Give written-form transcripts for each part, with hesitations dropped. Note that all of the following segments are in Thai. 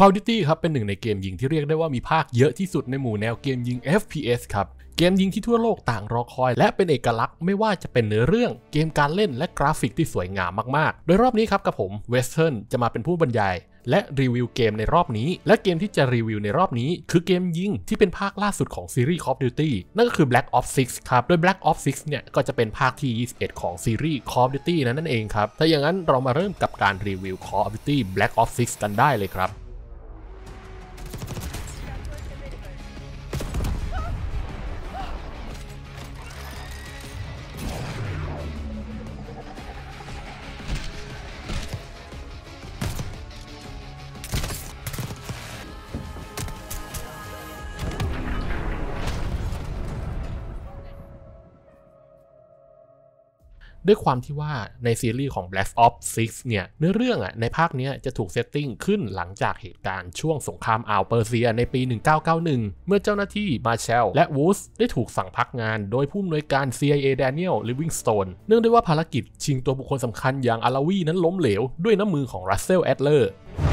Call of Duty ครับเป็นหนึ่งในเกมยิงที่เรียกได้ว่ามีภาคเยอะที่สุดในหมู่แนวเกมยิง FPS ครับเกมยิงที่ทั่วโลกต่างรอคอยและเป็นเอกลักษณ์ไม่ว่าจะเป็นเนื้อเรื่องเกมการเล่นและกราฟิกที่สวยงามมากๆโดยรอบนี้ครับกับผมเวสเทิร์นจะมาเป็นผู้บรรยายและรีวิวเกมในรอบนี้และเกมที่จะรีวิวในรอบนี้คือเกมยิงที่เป็นภาคล่าสุดของซีรีส์ Call of Duty นั่นก็คือ Black Ops 6 ครับโดย Black Ops 6 เนี่ยก็จะเป็นภาคที่21ของซีรีส์ Call of Duty นั่นเองครับถ้าอย่างนั้นเรามาเริ่มกับการรีวิว Call of Duty Black Ops 6 กันได้เลยครับด้วยความที่ว่าในซีรีส์ของ Black Ops 6 เนี่ยเนื้อเรื่องในภาคนี้จะถูกเซตติ้งขึ้นหลังจากเหตุการณ์ช่วงสงครามอ่าวเปอร์เซียในปี 1991 เมื่อเจ้าหน้าที่มาเชลและวูดส์ได้ถูกสั่งพักงานโดยผู้อำนวยการ CIA Daniel Livingstone เนื่องด้วยว่าภารกิจชิงตัวบุคคลสำคัญอย่างอาราวีนั้นล้มเหลวด้วยน้ำมือของ Russell Adler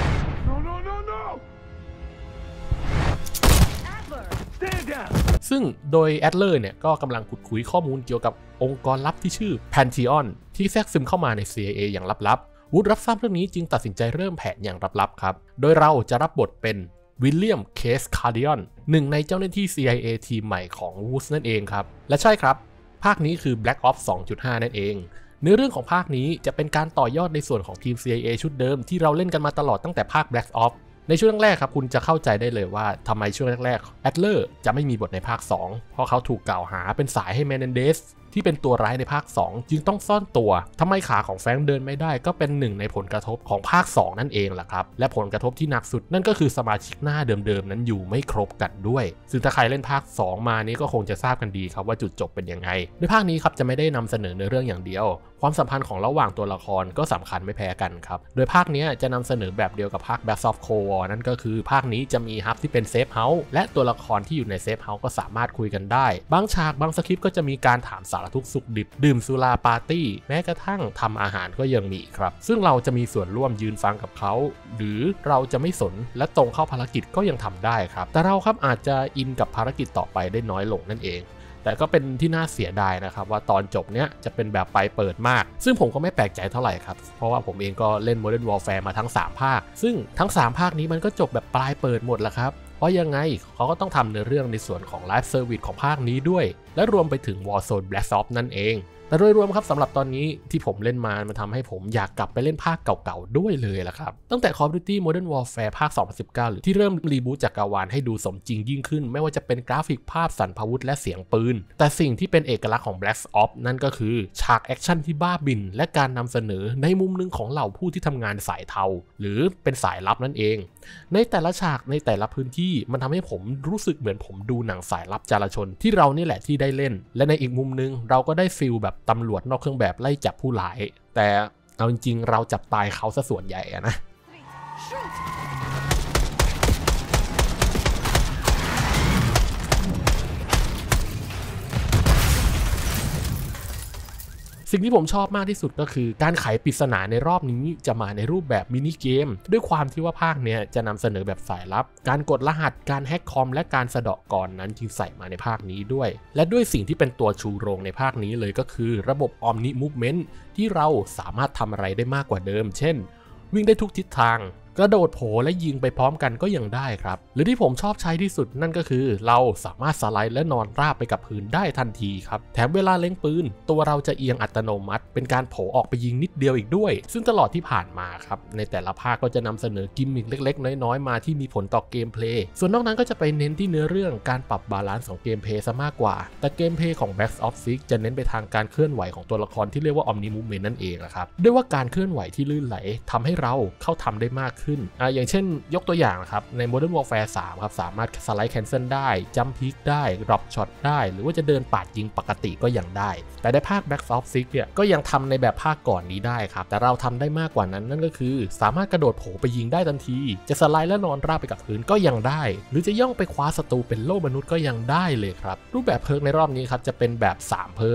ซึ่งโดยแอดเลอร์เนี่ยก็กำลังขุดคุยข้อมูลเกี่ยวกับองค์กรลับที่ชื่อ Pantheon ที่แทรกซึมเข้ามาใน CIA อย่างลับๆวูดรับทราบเรื่องนี้จึงตัดสินใจเริ่มแผนอย่างลับๆครับโดยเราจะรับบทเป็นวิลเลียมเคสคาร์ดิออนหนึ่งในเจ้าหน้าที่ CIA ทีมใหม่ของวูดนั่นเองครับและใช่ครับภาคนี้คือ Black Ops 2.5 นั่นเองเนื้อเรื่องของภาคนี้จะเป็นการต่อยอดในส่วนของทีม CIA ชุดเดิมที่เราเล่นกันมาตลอดตั้งแต่ภาค Black Opsในช่วงแรกครับคุณจะเข้าใจได้เลยว่าทำไมช่วงแรกๆแอดเลอร์จะไม่มีบทในภาค 2 เพราะเขาถูกกล่าวหาเป็นสายให้เมเนนเดสที่เป็นตัวร้ายในภาค 2 จึงต้องซ่อนตัวทำไมขาของแฟรงค์เดินไม่ได้ก็เป็นหนึ่งในผลกระทบของภาค 2 นั่นเองแหละครับและผลกระทบที่หนักสุดนั่นก็คือสมาชิกหน้าเดิมๆนั้นอยู่ไม่ครบกันด้วยซึ่งถ้าใครเล่นภาค 2 มานี้ก็คงจะทราบกันดีครับว่าจุดจบเป็นยังไงในภาคนี้ครับจะไม่ได้นำเสนอในเรื่องอย่างเดียวความสัมพันธ์ของระหว่างตัวละครก็สำคัญไม่แพ้กันครับโดยภาคนี้จะนำเสนอแบบเดียวกับภาค Black Ops Cold War นั่นก็คือภาคนี้จะมีฮับที่เป็นเซฟเฮาส์และตัวละครที่อยู่ในเซฟเฮาส์ก็สามารถคุยกันได้บางฉากบางสคริปต์ก็จะมีการถามสารทุกข์สุขดิบดื่มสุราปาร์ตี้แม้กระทั่งทำอาหารก็ยังมีครับซึ่งเราจะมีส่วนร่วมยืนฟังกับเขาหรือเราจะไม่สนและตรงเข้าภารกิจก็ยังทำได้ครับแต่เราครับอาจจะอินกับภารกิจต่อไปได้น้อยลงนั่นเองแต่ก็เป็นที่น่าเสียดายนะครับว่าตอนจบเนี้ยจะเป็นแบบไปเปิดมากซึ่งผมก็ไม่แปลกใจเท่าไหร่ครับเพราะว่าผมเองก็เล่น Modern Warfare มาทั้ง3ภาคซึ่งทั้ง3ภาคนี้มันก็จบแบบปลายเปิดหมดแล้วครับเพราะยังไงเขาก็ต้องทำเนื้อเรื่องในส่วนของ Live Service ของภาคนี้ด้วยและรวมไปถึง Warzone Black Ops นั่นเองแต่โดยรวมครับสำหรับตอนนี้ที่ผมเล่นมามันทำให้ผมอยากกลับไปเล่นภาคเก่าๆด้วยเลยล่ะครับตั้งแต่ Call of Duty Modern Warfare ภาค 2019 หรือที่เริ่มรีบูตจักรวาลให้ดูสมจริงยิ่งขึ้นไม่ว่าจะเป็นกราฟิกภาพสันพาวุธและเสียงปืนแต่สิ่งที่เป็นเอกลักษณ์ของ Black Ops นั่นก็คือฉากแอคชั่นที่บ้าบิ่นและการนำเสนอในมุมหนึ่งของเหล่าผู้ที่ทำงานสายเทาหรือเป็นสายลับนั่นเองในแต่ละฉากในแต่ละพื้นที่มันทำให้ผมรู้สึกเหมือนผมดูหนังสายลับจารชนที่เรานี่แหละที่ได้เล่นและในอีกมุมนึงเราก็ได้ฟีลแบบตำรวจนอกเครื่องแบบไล่จับผู้ร้ายแต่เอาจริงๆเราจับตายเขาซะส่วนใหญ่นะสิ่งที่ผมชอบมากที่สุดก็คือการไขปริศนาในรอบนี้จะมาในรูปแบบมินิเกมด้วยความที่ว่าภาคนี้จะนำเสนอแบบสายลับการกดรหัสการแฮกคอมและการสะเดาะกรนั้นจึงใส่มาในภาคนี้ด้วยและด้วยสิ่งที่เป็นตัวชูโรงในภาคนี้เลยก็คือระบบ Omni Movement ที่เราสามารถทำอะไรได้มากกว่าเดิมเช่นวิ่งได้ทุกทิศทางกระโดดโผและยิงไปพร้อมกันก็ยังได้ครับหรือที่ผมชอบใช้ที่สุดนั่นก็คือเราสามารถสไลด์และนอนราบไปกับพื้นได้ทันทีครับแถมเวลาเล็งปืนตัวเราจะเอียงอัตโนมัติเป็นการโผออกไปยิงนิดเดียวอีกด้วยซึ่งตลอดที่ผ่านมาครับในแต่ละภาคก็จะนำเสนอกิมมิคเล็กๆน้อยๆมาที่มีผลต่อเกมเพลย์ส่วนนอกนั้นก็จะไปเน้นที่เนื้อเรื่องการปรับบาลานซ์ของเกมเพลย์ซะมากกว่าแต่เกมเพลย์ของ Black Ops 6 จะเน้นไปทางการเคลื่อนไหวของตัวละครที่เรียกว่า Omni Movement นั่นเองนะครับด้วยว่าการเคลื่อนไหวที่ลื่นไหลทำให้เราเข้าทำได้มากขึ้นอย่างเช่นยกตัวอย่างนะครับใน Modern Warfare 3 ครับสามารถสไลด์แคนเซิลได้จัมป์พิกได้ดรอปช็อตได้หรือว่าจะเดินปาดยิงปกติก็ยังได้แต่ในภาค Black Ops 6 เนี่ยก็ยังทำในแบบภาคก่อนนี้ได้ครับแต่เราทำได้มากกว่านั้นนั่นก็คือสามารถกระโดดโผไปยิงได้ทันทีจะสไลด์และนอนราบไปกับพื้นก็ยังได้หรือจะย่องไปคว้าศัตรูเป็นโล่มนุษย์ก็ยังได้เลยครับรูปแบบเพิร์กในรอบนี้ครับจะเป็นแบบ3เพิร์ก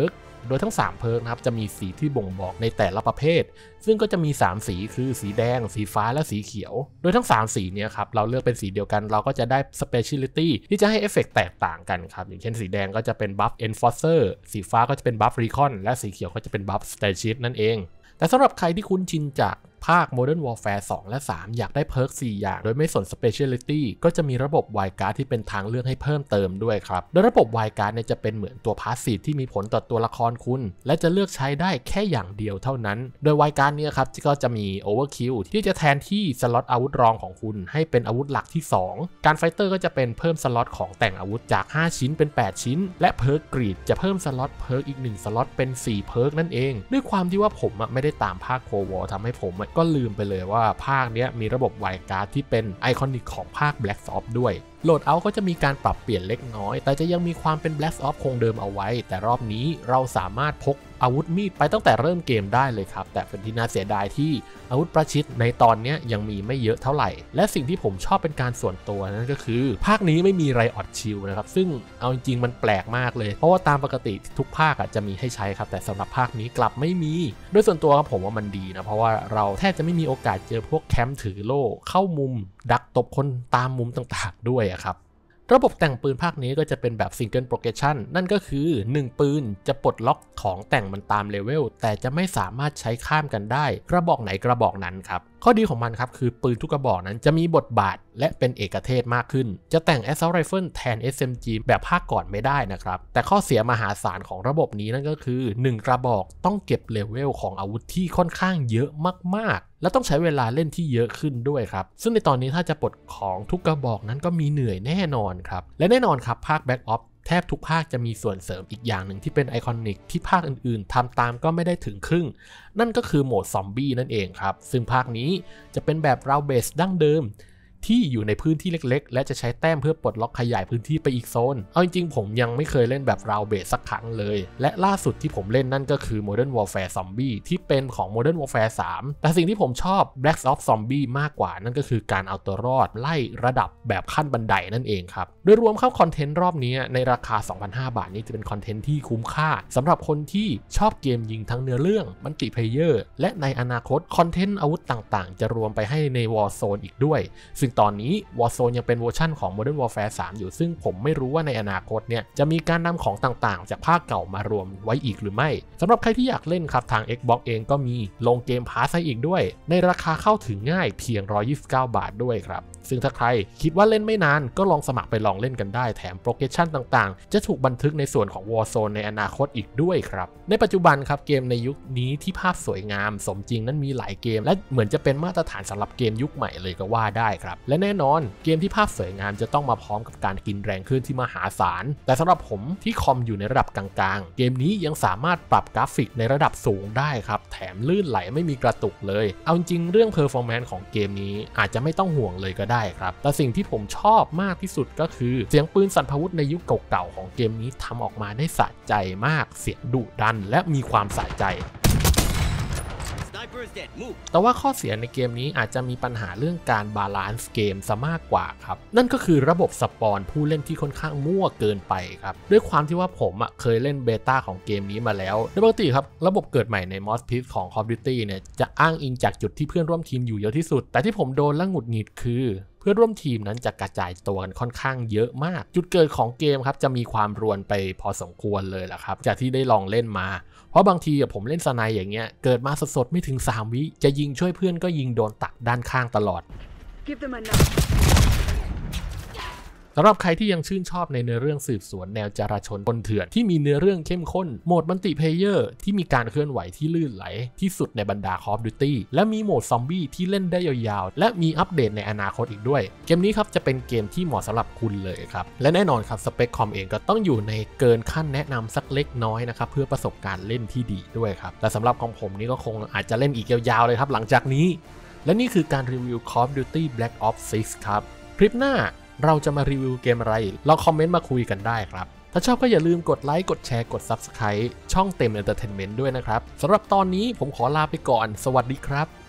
โดยทั้ง3เพิร์กนะครับจะมีสีที่บ่งบอกในแต่ละประเภทซึ่งก็จะมี3สีคือสีแดงสีฟ้าและสีเขียวโดยทั้ง3สีเนี่ยครับเราเลือกเป็นสีเดียวกันเราก็จะได้ Speciality ที่จะให้เอฟเฟกต์แตกต่างกันครับอย่างเช่นสีแดงก็จะเป็น Buff Enforcer สีฟ้าก็จะเป็น Buff Recon และสีเขียวก็จะเป็น Buff Strategist นั่นเองแต่สำหรับใครที่คุ้นชินจากภาค Modern Warfare 2 และ 3 อยากได้เพิร์ก4อย่างโดยไม่สน Speciality ก็จะมีระบบ Wildcard ที่เป็นทางเลือกให้เพิ่มเติมด้วยครับโดยระบบ Wildcard เนี่ยจะเป็นเหมือนตัว Passive ที่มีผลต่อตัวละครคุณและจะเลือกใช้ได้แค่อย่างเดียวเท่านั้นโดย Wildcard เนี่ยครับก็จะมี Overkill ที่จะแทนที่สล็อตอาวุธรองของคุณให้เป็นอาวุธหลักที่2การไฟเตอร์ก็จะเป็นเพิ่มสล็อตของแต่งอาวุธจาก5ชิ้นเป็น8ชิ้นและเพิร์กกรีดจะเพิ่มสล็อตเพิร์กอีก1สล็อตเป็น4เพิร์กนั่นเองด้วยความที่ว่าผมไม่ได้ตามภาค Cold War ทำให้ผมก็ลืมไปเลยว่าภาคนี้มีระบบไวการ์ดที่เป็นไอคอนิกของภาค Black Ops ด้วยโหลดเอาท์ก็จะมีการปรับเปลี่ยนเล็กน้อยแต่จะยังมีความเป็น Black Ops คงเดิมเอาไว้แต่รอบนี้เราสามารถพกอาวุธมีดไปตั้งแต่เริ่มเกมได้เลยครับแต่เป็นที่น่าเสียดายที่อาวุธประชิดในตอนนี้ยังมีไม่เยอะเท่าไหร่และสิ่งที่ผมชอบเป็นการส่วนตัวนั่นก็คือภาคนี้ไม่มีไรออดชิลนะครับซึ่งเอาจริงๆมันแปลกมากเลยเพราะว่าตามปกติทุกภาคจะมีให้ใช้ครับแต่สำหรับภาคนี้กลับไม่มีโดยส่วนตัวครับผมว่ามันดีนะเพราะว่าเราแทบจะไม่มีโอกาสเจอพวกแคมป์ถือโล่เข้ามุมดักตบคนตามมุมต่างๆด้วยครับระบบแต่งปืนภาคนี้ก็จะเป็นแบบซิงเกิลโปรเกชันนั่นก็คือ1ปืนจะปลดล็อกของแต่งมันตามเลเวลแต่จะไม่สามารถใช้ข้ามกันได้กระบอกไหนกระบอกนั้นครับข้อดีของมันครับคือปืนทุกกระบอกนั้นจะมีบทบาทและเป็นเอกเทศมากขึ้นจะแต่ง Assault Rifle แทน SMG แบบภาคก่อนไม่ได้นะครับแต่ข้อเสียมหาศาลของระบบนี้นั่นก็คือ1กระบอกต้องเก็บเลเวลของอาวุธที่ค่อนข้างเยอะมากๆและต้องใช้เวลาเล่นที่เยอะขึ้นด้วยครับซึ่งในตอนนี้ถ้าจะปลดของทุกกระบอกนั้นก็มีเหนื่อยแน่นอนครับและแน่นอนครับภาค Black Opsแทบทุกภาคจะมีส่วนเสริมอีกอย่างหนึ่งที่เป็นไอคอนิกที่ภาคอื่นๆทำตามก็ไม่ได้ถึงครึ่งนั่นก็คือโหมดซอมบี้นั่นเองครับซึ่งภาคนี้จะเป็นแบบราวเบสดั้งเดิมที่อยู่ในพื้นที่เล็กๆและจะใช้แต้มเพื่อปลดล็อกขยายพื้นที่ไปอีกโซนเอาจริงๆผมยังไม่เคยเล่นแบบราวเบสสักครั้งเลยและล่าสุดที่ผมเล่นนั่นก็คือ Modern Warfare Zombie ที่เป็นของ Modern Warfare 3 แต่สิ่งที่ผมชอบ Black Ops Zombie มากกว่านั่นก็คือการเอาตัวรอดไล่ระดับแบบขั้นบันไดนั่นเองครับโดยรวมเข้าคอนเทนต์รอบนี้ในราคา 2,500 บาทนี้จะเป็นคอนเทนต์ที่คุ้มค่าสำหรับคนที่ชอบเกมยิงทั้งเนื้อเรื่องมัลติเพลเยอร์และในอนาคตคอนเทนต์อาวุธต่างๆจะรวมไปให้ใน Warzone อีกด้วยซึ่งตอนนี้ Warzone ยังเป็นเวอร์ชั่นของ Modern Warfare 3 อยู่ซึ่งผมไม่รู้ว่าในอนาคตเนี่ยจะมีการนำของต่างๆจากภาคเก่ามารวมไว้อีกหรือไม่สำหรับใครที่อยากเล่นครับทาง Xbox เองก็มีลงเกมพาสให้อีกด้วยในราคาเข้าถึงง่ายเพียง129 บาทด้วยครับซึ่งถ้าใครคิดว่าเล่นไม่นานก็ลองสมัครไปลองเล่นกันได้แถมโปรเกชั่นต่างๆจะถูกบันทึกในส่วนของ Warzone ในอนาคตอีกด้วยครับในปัจจุบันครับเกมในยุคนี้ที่ภาพสวยงามสมจริงนั้นมีหลายเกมและเหมือนจะเป็นมาตรฐานสำหรับเกมยุคใหม่เลยก็ว่าได้ครับและแน่นอนเกมที่ภาพสวยงามจะต้องมาพร้อมกับการกินแรงขึ้นที่มหาศาลแต่สำหรับผมที่คอมอยู่ในระดับกลางๆเกมนี้ยังสามารถปรับกราฟิกในระดับสูงได้ครับแถมลื่นไหลไม่มีกระตุกเลยเอาจริงเรื่อง performance ของเกมนี้อาจจะไม่ต้องห่วงเลยก็ได้ครับแต่สิ่งที่ผมชอบมากที่สุดก็คือเสียงปืนสั่นพะวุธในยุคเก่าๆของเกมนี้ทำออกมาได้สะใจมากเสียงดุดันและมีความสะใจแต่ว่าข้อเสียในเกมนี้อาจจะมีปัญหาเรื่องการบาลานซ์เกมซะมากกว่าครับนั่นก็คือระบบสปอนผู้เล่นที่ค่อนข้างมั่วเกินไปครับด้วยความที่ว่าผมเคยเล่นเบต้าของเกมนี้มาแล้วโดยปกติครับระบบเกิดใหม่ใน Moss Pit ของ Call of Duty เนี่ยจะอ้างอิงจากจุดที่เพื่อนร่วมทีมอยู่เยอะที่สุดแต่ที่ผมโดนและหงุดหงิดคือเพื่อนร่วมทีมนั้นจะกระจายตัวกันค่อนข้างเยอะมากจุดเกิดของเกมครับจะมีความรวนไปพอสมควรเลยล่ะครับจากที่ได้ลองเล่นมาเพราะบางทีผมเล่นสไนด์อย่างเงี้ยเกิดมาสดๆไม่ถึง3 วิจะยิงช่วยเพื่อนก็ยิงโดนตักด้านข้างตลอดสำหรับใครที่ยังชื่นชอบในเนื้อเรื่องสืบสวนแนวจราชนปนเถื่อนที่มีเนื้อเรื่องเข้มข้นโหมดมัลติเพลเยอร์ที่มีการเคลื่อนไหวที่ลื่นไหลที่สุดในบรรดา Call of Duty และมีโหมดซอมบี้ที่เล่นได้ยาวๆและมีอัปเดตในอนาคตอีกด้วยเกมนี้ครับจะเป็นเกมที่เหมาะสำหรับคุณเลยครับและแน่นอนครับสเปคคอมเองก็ต้องอยู่ในเกินขั้นแนะนำสักเล็กน้อยนะครับเพื่อประสบการณ์เล่นที่ดีด้วยครับแต่สำหรับของผมนี่ก็คงอาจจะเล่นอีกยาวๆเลยครับหลังจากนี้และนี่คือการรีวิว Call of Duty Black Ops 6 ครับคลิปหน้าเราจะมารีวิวเกมอะไรลองคอมเมนต์มาคุยกันได้ครับถ้าชอบก็อย่าลืมกดไลค์กดแชร์กด Subscribe ช่องเต็ม Entertainment ด้วยนะครับสำหรับตอนนี้ผมขอลาไปก่อนสวัสดีครับ